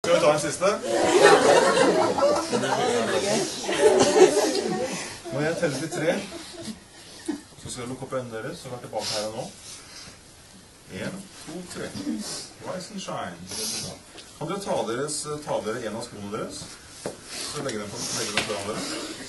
Skal vi ta en siste? Når jeg teller til 3, så skal jeg lukke opp øynene deres og være tilbake her og nå. 1, 2, 3. Rise and shine. Kan dere ta dere en av skoene deres? Så legger den foran dere.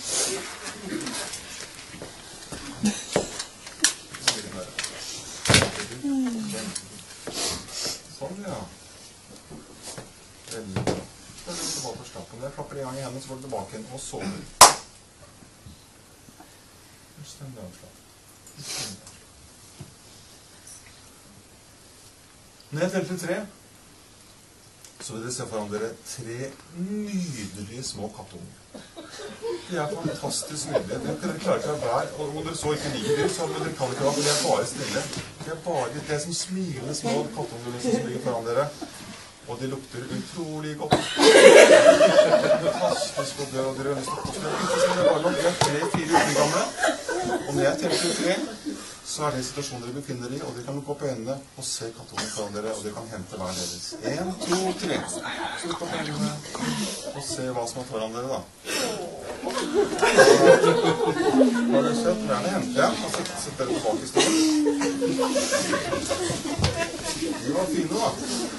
Sånn, ja. Veldig bra. Så er det tilbake og slapp. Når jeg klapper en gang i hendene, så går du tilbake igjen og sover. Fullstendig avslapp. Når jeg teller til 3, så vil dere se foran dere 3 nydelige små kattunger. De er fantastisk nydelige. Dere klarer ikke å være hver, og om dere så ikke liker dem, så dere kan ikke være, men de er bare snille. Det er som smilende små kattunger som ligger foran dere. Og de lukter utrolig godt. Fantastisk godt, og dere har lyst til å koste. De er 3-4 uker gamle, og når jeg teller til 3, så er det situasjonen dere befinner i, og dere kan lukke opp øynene og se kattungen foran dere, og dere kan hente hver deres. 1, 2, 3. Så lukk opp øynene og se hva som er foran dere, da. Har dere sett? Gjerne hente igjen, og sett dere tilbake i stedet. De var fine, da.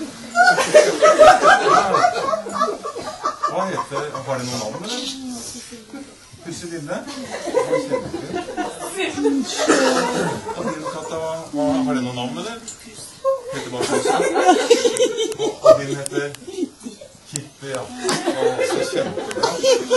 Hva heter... Har de noen navn, eller? Pusse Lille? Og din katta, har de noen navn, eller? Heter bare Pusse. Og din heter Kippe, ja. Så kjempebra.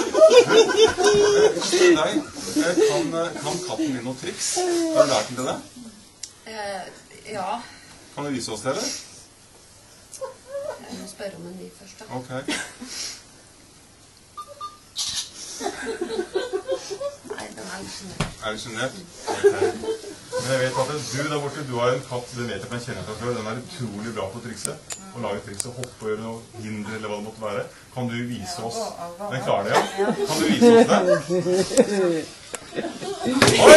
Nei, kan katten din noen triks? Har du lært den til det? Ja. Kan du vise oss det, eller? Jeg må spørre om en ny først, da. Ok. Nei, den er litt genert. Er du genert? Ok. Men jeg vet at du der borte, du har en katt, den vet jeg at jeg kjenner fra før. Den er utrolig bra på trikset. Å lage trikset, hoppe og gjøre noe hinder, eller hva det måtte være. Kan du vise oss? Den klarer det, ja? Kan du vise oss det? Oi!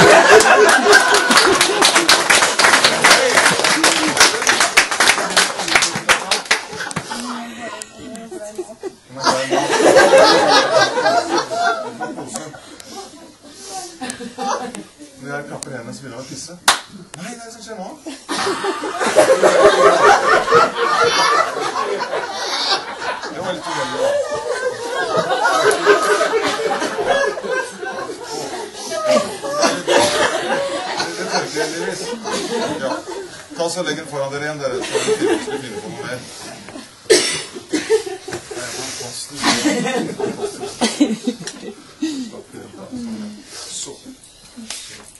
Når jeg klapper hendene, så begynner jeg å pisse. Nei, det er det som skjer nå. Det var litt uheldig, da. Det tørker heldigvis. Ja. Ta så legg den foran dere igjen, dere. Så vi skal finne på noe mer. Det er fantastisk. Så.